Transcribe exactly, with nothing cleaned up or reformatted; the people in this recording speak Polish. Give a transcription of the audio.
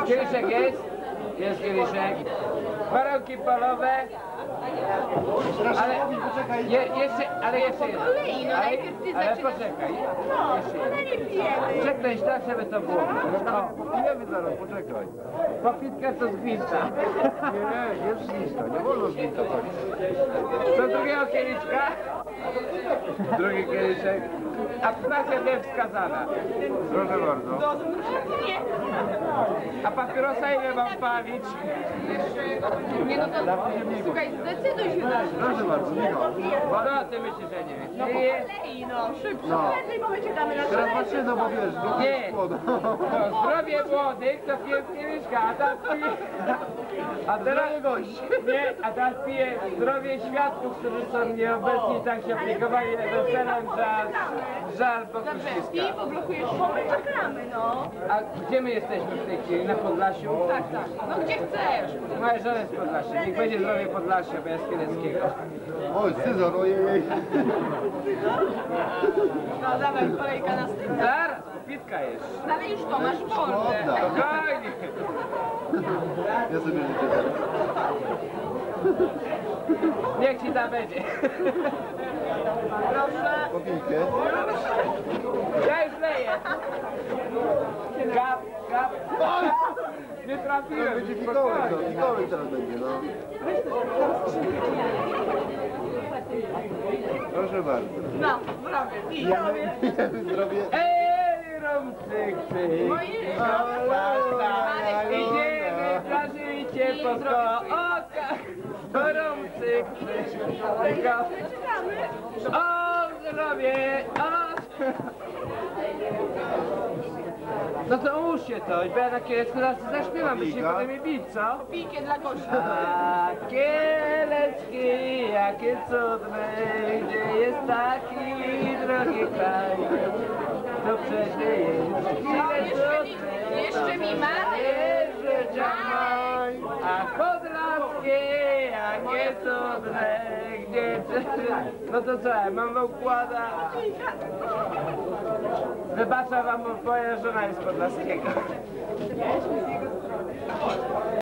Kieliszek jest? Jest kieliszek. Warunki polowe. Ale je, jeszcze, ale jeszcze jedno. Ale, ale poczekaj. Jeszcze jedno. Czekaj, tak żeby to było. O, Pijemy zaraz, poczekaj. popitkę to z gwinta. Nie, nie, jest gwinta, nie wolno gwinta chodzić. Do drugiego kieliszka. Drugi kieliszek. Abstynencja nie wskazana. Proszę bardzo. A papierosa ile mam palić? Nie no to, słuchaj, zdecyduj się na Proszę bardzo, Michał. No, ty myślisz, że nie wiesz. No po Nie, kolei, no, szybko. No. Prędzej, bo my czekamy na Teraz szybko. patrzcie, no bo wiesz, do Nie. składu. no, zdrowie młodych to piję kieliszka, a teraz piję... A teraz... Nie, a teraz piję zdrowie świadków, którzy są nieobecni, tak się aplikowali na weselem, żal, żal Dobrze, pokusiska. pij, poblokujesz, bo my czekamy, no. A gdzie my jesteśmy w tej chwili? Na Podlasiu? Tak, tak. No gdzie chcesz. Moja żona jest z Podlasia. Niech będzie zdrowie Podlasia, bo ja z Kieleckiego. Oj, scyzor, ojej. No dawaj, kolejka następna. Zaraz, pitka jest. Ale już to masz wolne. Szkoda. Spokojnie. Ja sobie życzę. Niech ci tam będzie. Proszę. Popijkę. Ja już leję. Gap, gap. Nie To trafiłem. będzie fikołek, no, fikołek teraz będzie, no. Proszę bardzo. No, prawie. I Pijemy, pijemy zdrowie. Ej, rumcyk, Moje idziemy, plażycie po okach. Rumcyk, tylko... czekamy. O, zdrowie, o! No to ułóżcie to, bo ja na Kielecku zaraz zaśpiewam, by się potem mi bić, co? Pijkę dla Gosi. A Kielecki, jakie cudne, gdzie jest taki drogi kraj, to przecież jest No, chwilę jeszcze mi, cudne, jeszcze mi Marek. jest życia mój, a podlaskie, jakie cudne, gdzie... No to co, ja mam wam układa. Wybaczam wam, bo moja żona jest z Podlaskiego.